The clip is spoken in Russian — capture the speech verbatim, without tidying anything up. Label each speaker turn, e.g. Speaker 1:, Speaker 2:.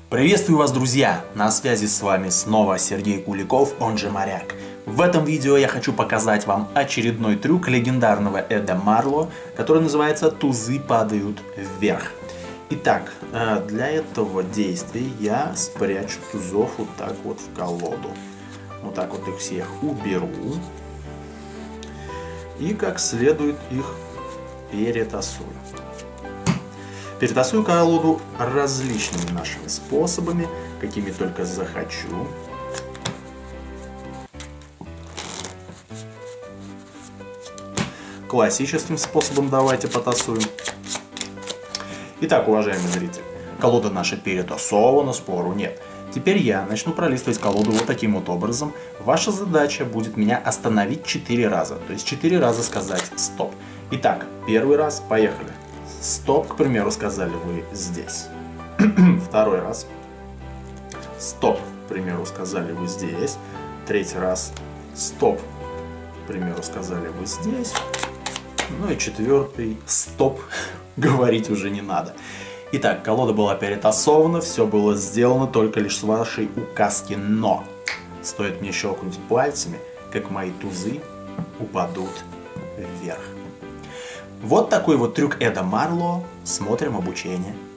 Speaker 1: Приветствую вас, друзья! На связи с вами снова Сергей Куликов, он же Моряк. В этом видео я хочу показать вам очередной трюк легендарного Эда Марло, который называется «Тузы падают вверх». Итак, для этого действия я спрячу тузов вот так вот в колоду. Вот так вот их всех уберу. И как следует их перетасую. Перетасую колоду различными нашими способами, какими только захочу. Классическим способом давайте потасуем. Итак, уважаемый зритель, колода наша перетасована, спору нет. Теперь я начну пролистывать колоду вот таким вот образом. Ваша задача будет меня остановить четыре раза, то есть четыре раза сказать «стоп». Итак, первый раз, поехали. Стоп, к примеру, сказали вы здесь. Второй раз. Стоп, к примеру, сказали вы здесь. Третий раз. Стоп, к примеру, сказали вы здесь. Ну и четвертый. Стоп, говорить уже не надо. Итак, колода была перетасована, все было сделано только лишь с вашей указки. Но стоит мне щелкнуть пальцами, как мои тузы упадут вверх. Вот такой вот трюк Эда Марло. Смотрим обучение.